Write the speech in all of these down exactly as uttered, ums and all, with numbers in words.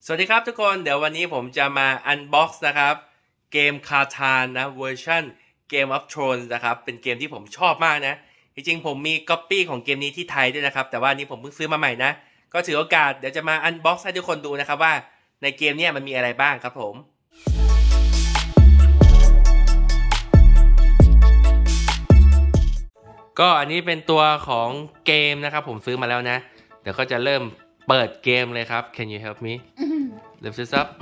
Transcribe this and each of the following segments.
สวัสดีครับทุกคนเดี๋ยววันนี้ผมจะมาอันบ็อกซ์นะครับเกมคาทานนะเวอร์ชัน Game of Thrones นะครับเป็นเกมที่ผมชอบมากนะจริงๆผมมีก๊อปปี้ของเกมนี้ที่ไทยด้วยนะครับแต่ว่านี้ผมเพิ่งซื้อมาใหม่นะก็ถือโอกาสเดี๋ยวจะมาอันบ็อกซ์ให้ทุกคนดูนะครับว่าในเกมนี้มันมีอะไรบ้างครับผมก็อันนี้เป็นตัวของเกมนะครับผมซื้อมาแล้วนะเดี๋ยวก็จะเริ่มเปิดเกมเลยครับ Can you help me lift this up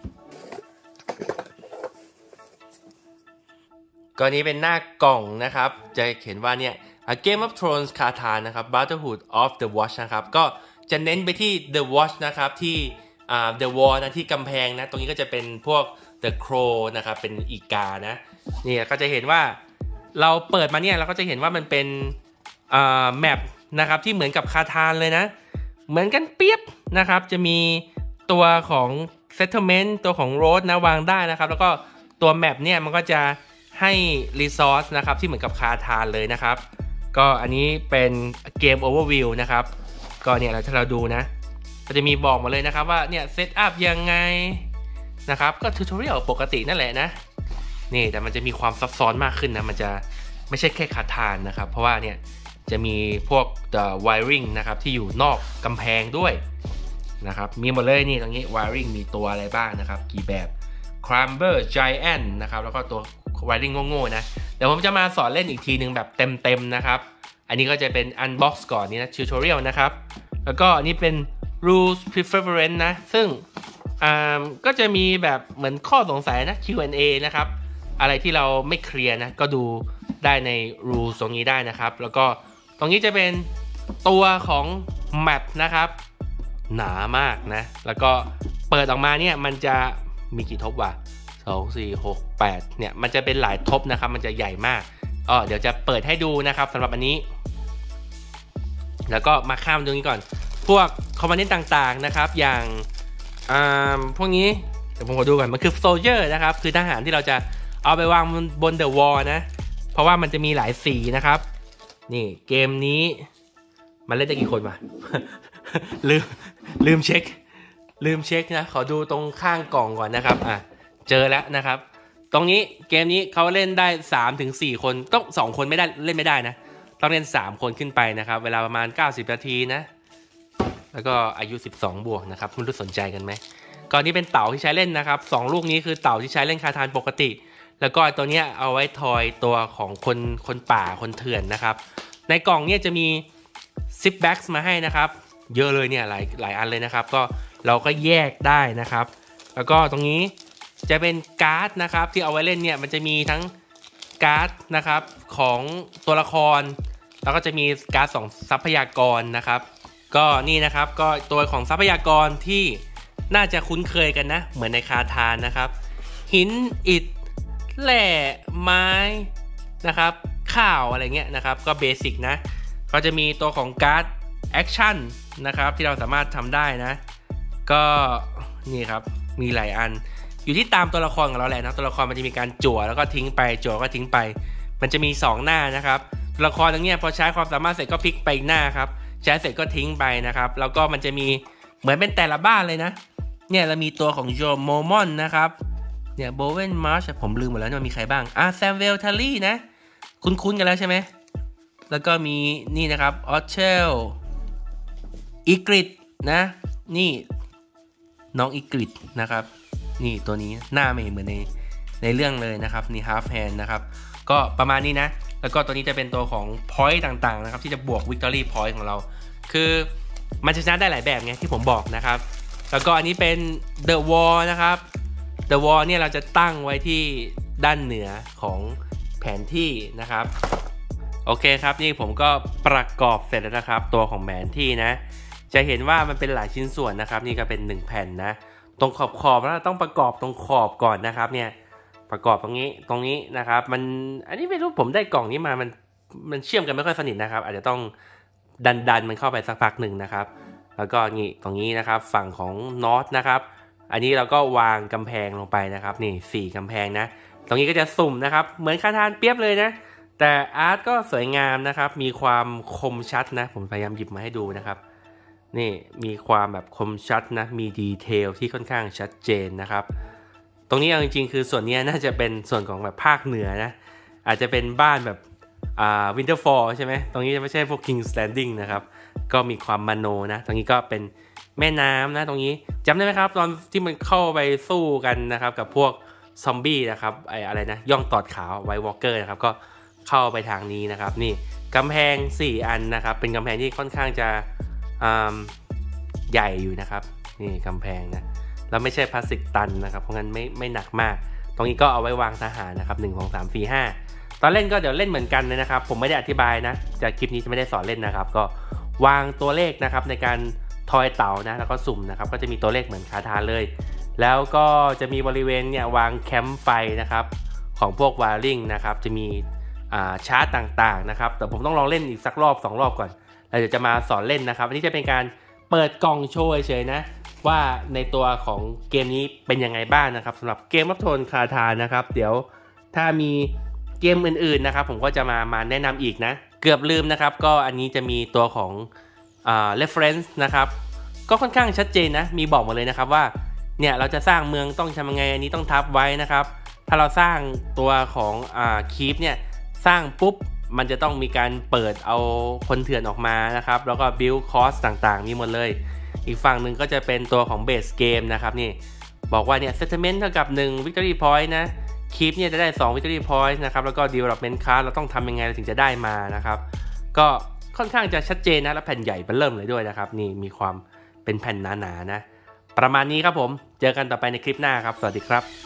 ก็นี้เป็นหน้ากล่องนะครับจะเขียนว่าเนี่ย A Game of Thrones คาทานนะครับ Brotherhood of the Watch นะครับก็จะเน้นไปที่ The Watch นะครับที่อ่า The Wall นะที่กำแพงนะตรงนี้ก็จะเป็นพวก The Crow นะครับเป็นอีกานะนี่ก็จะเห็นว่าเราเปิดมาเนี่ยเราก็จะเห็นว่ามันเป็นอ่าแมปนะครับที่เหมือนกับคาทานเลยนะเหมือนกันเปียบนะครับจะมีตัวของ settlement ตัวของ road นะวางได้นะครับแล้วก็ตัวแมปเนี่ยมันก็จะให้ resource นะครับที่เหมือนกับคาทานเลยนะครับก็อันนี้เป็นเกม overview นะครับก็เนี่ยถ้าเราดูนะก็จะมีบอกมาเลยนะครับว่าเนี่ย set up ยังไงนะครับก็ tutorial ปกตินั่นแหละนะนี่แต่มันจะมีความซับซ้อนมากขึ้นนะมันจะไม่ใช่แค่คาทานนะครับเพราะว่าเนี่ยจะมีพวก the wiring นะครับที่อยู่นอกกำแพงด้วยนะครับมีหมดเลยนี่ตรงนี้ wiring มีตัวอะไรบ้างนะครับกี่แบบ climber giant นะครับแล้วก็ตัว wiring โง่ๆนะเดี๋ยวผมจะมาสอนเล่นอีกทีหนึ่งแบบเต็มๆนะครับอันนี้ก็จะเป็น unbox ก่อนนี่นะ tutorial นะครับแล้วก็อันนี้เป็น rules preference นะซึ่งอ่าก็จะมีแบบเหมือนข้อสงสัยนะ คิว แอนด์ เอ นะครับอะไรที่เราไม่เคลียร์นะก็ดูได้ใน rules ตรงนี้ได้นะครับแล้วก็ตรงนี้จะเป็นตัวของ map นะครับหนามากนะแล้วก็เปิดออกมาเนี่ยมันจะมีกี่ทบวะสอง สี่ หก แปดเนี่ยมันจะเป็นหลายทบนะครับมันจะใหญ่มากอ๋อเดี๋ยวจะเปิดให้ดูนะครับสำหรับอันนี้แล้วก็มาข้ามตรงนี้ก่อนพวกคอมโพเนนต์ต่างๆนะครับอย่างอ่าพวกนี้เดี๋ยวผมขอดูก่อนมันคือ soldier นะครับคือทหารที่เราจะเอาไปวางบน the wall นะเพราะว่ามันจะมีหลายสีนะครับนี่เกมนี้มันเล่นได้กี่คนวะ ลืมลืมเช็คลืมเช็คนะขอดูตรงข้างกล่องก่อนนะครับอ่ะเจอแล้วนะครับตรงนี้เกมนี้เขาเล่นได้ สามถึงสี่ คนต้องสองคนไม่ได้เล่นไม่ได้นะต้องเล่นสามคนขึ้นไปนะครับเวลาประมาณเก้าสิบนาทีนะแล้วก็อายุสิบสองบวกนะครับไม่รู้สนใจกันไหมก่อนนี้เป็นเต่าที่ใช้เล่นนะครับสองลูกนี้คือเต่าที่ใช้เล่นคาทานปกติแล้วก็ตัวนี้เอาไว้ทอยตัวของคนคนป่าคนเถื่อนนะครับในกล่องเนี่ยจะมีซิปแบ็กซ์มาให้นะครับเยอะเลยเนี่ยหลายหลายอันเลยนะครับก็เราก็แยกได้นะครับแล้วก็ตรงนี้จะเป็นการ์ดนะครับที่เอาไว้เล่นเนี่ยมันจะมีทั้งการ์ดนะครับของตัวละครแล้วก็จะมีการ์ดสองทรัพยากรนะครับก็นี่นะครับก็ตัวของทรัพยากรที่น่าจะคุ้นเคยกันนะเหมือนในคาทานนะครับหินอิฐแหล่ไม้นะครับข้าวอะไรเงี้ยนะครับก็เบสิกนะก็จะมีตัวของการ์ดแอคชั่นนะครับที่เราสามารถทำได้นะก็นี่ครับมีหลายอันอยู่ที่ตามตัวละครของเราแหละนะตัวละครมันจะมีการจั่วแล้วก็ทิ้งไปจั่วก็ทิ้งไปมันจะมีสองหน้านะครับตัวละครตรงนี้พอใช้ความสามารถเสร็จก็พลิกไปอีกหน้าครับใช้เสร็จก็ทิ้งไปนะครับแล้วก็มันจะมีเหมือนเป็นแต่ละบ้านเลยนะเนี่ยเรามีตัวของโจโมมอนนะครับเนี่ยโบเวนมาร์ชผมลืมหมดแล้วว่ามีใครบ้างอ่ะแซมเวลทารี่นะคุ้นๆกันแล้วใช่ไหมแล้วก็มีนี่นะครับออเชลอีกริดนะนี่น้องอีกริดนะครับนี่ตัวนี้หน้าไม่เหมือนในในเรื่องเลยนะครับนี่ฮาร์ฟแฮนด์นะครับก็ประมาณนี้นะแล้วก็ตัวนี้จะเป็นตัวของ point ต่างๆนะครับที่จะบวก victory point ของเราคือมันจะชนะได้หลายแบบไงที่ผมบอกนะครับแล้วก็อันนี้เป็น the wall นะครับ the wall เนี่ยเราจะตั้งไว้ที่ด้านเหนือของแผนที่นะครับโอเคครับนี่ผมก็ประกอบเสร็จแล้วนะครับตัวของแผนที่นะจะเห็นว่ามันเป็นหลายชิ้นส่วนนะครับนี่ก็เป็นหนึ่งแผ่นนะตรงขอบขอบแล้วต้องประกอบตรงขอบก่อนนะครับเนี่ยประกอบตรงนี้ตรงนี้นะครับมันอันนี้ไม่รู้ผมได้กล่องนี้มามันมันเชื่อมกันไม่ค่อยสนิทนะครับอาจจะต้องดันดันมันเข้าไปสักพักหนึ่งนะครับแล้วก็นี่ตรงนี้นะครับฝั่งของน็อตนะครับอันนี้เราก็วางกำแพงลงไปนะครับนี่สี่กำแพงนะตรงนี้ก็จะสุ่มนะครับเหมือนคาทานเปียบเลยนะแต่อาร์ตก็สวยงามนะครับมีความคมชัดนะผมพยายามหยิบมาให้ดูนะครับนี่มีความแบบคมชัดนะมีดีเทลที่ค่อนข้างชัดเจนนะครับตรงนี้เอาจริงๆคือส่วนนี้น่าจะเป็นส่วนของแบบภาคเหนือนะอาจจะเป็นบ้านแบบอ่า Winterfell ใช่ไหมตรงนี้จะไม่ใช่พวก King's Landing นะครับก็มีความมโนนะตรงนี้ก็เป็นแม่น้ำนะตรงนี้จำได้ไหมครับตอนที่มันเข้าไปสู้กันนะครับกับพวกซอมบี้นะครับไออะไรนะย่องตอดขาวไวท์วอล์กเกอร์นะครับก็เข้าไปทางนี้นะครับนี่กำแพงสี่อันนะครับเป็นกำแพงที่ค่อนข้างจะใหญ่อยู่นะครับนี่กำแพงนะแล้วไม่ใช่พลาสติกตันนะครับเพราะงั้นไม่ไม่หนักมากตรงนี้ก็เอาไว้วางทหารนะครับหนึ่ง สอง สาม สี่ ห้าตอนเล่นก็เดี๋ยวเล่นเหมือนกันเลยนะครับผมไม่ได้อธิบายนะจากคลิปนี้จะไม่ได้สอนเล่นนะครับก็วางตัวเลขนะครับในการทอยเต๋านะแล้วก็สุ่มนะครับก็จะมีตัวเลขเหมือนคาถาเลยแล้วก็จะมีบริเวณเนี่ยวางแคมป์ไฟนะครับของพวกวาริงนะครับจะมีชาร์ตต่างๆนะครับแต่ผมต้องลองเล่นอีกสักรอบสองรอบก่อนแล้วเดี๋ยวจะมาสอนเล่นนะครับอันนี้จะเป็นการเปิดกล่องโชว์เฉยๆนะว่าในตัวของเกมนี้เป็นยังไงบ้างนะครับสำหรับเกมรับโทนคาถานะครับเดี๋ยวถ้ามีเกมอื่นๆนะครับผมก็จะมามาแนะนำอีกนะเกือบลืมนะครับก็อันนี้จะมีตัวของอ่า reference นะครับก็ค่อนข้างชัดเจนนะมีบอกมาเลยนะครับว่าเนี่ยเราจะสร้างเมืองต้องทำยังไงอันนี้ต้องทับไว้นะครับถ้าเราสร้างตัวของอ่า keep เนี่ยสร้างปุ๊บมันจะต้องมีการเปิดเอาคนเถื่อนออกมานะครับแล้วก็ build cost ต่างๆมีหมดเลยอีกฝั่งหนึ่งก็จะเป็นตัวของ base game นะครับนี่บอกว่าเนี่ย settlement เท่ากับหนึ่ง victory point นะ keep เนี่ยจะได้สอง victory point นะครับแล้วก็ development card เราต้องทำยังไงเราถึงจะได้มานะครับก็ค่อนข้างจะชัดเจนนะและแผ่นใหญ่เริ่มเลยด้วยนะครับนี่มีความเป็นแผ่นหนาๆนะประมาณนี้ครับผมเจอกันต่อไปในคลิปหน้าครับสวัสดีครับ